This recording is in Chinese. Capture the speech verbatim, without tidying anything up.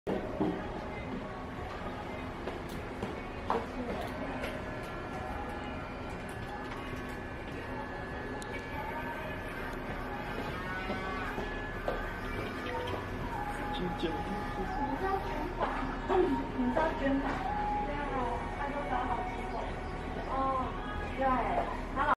金九， 你知道捐款？你知道捐款？对啊，他都找好机会。哦，对。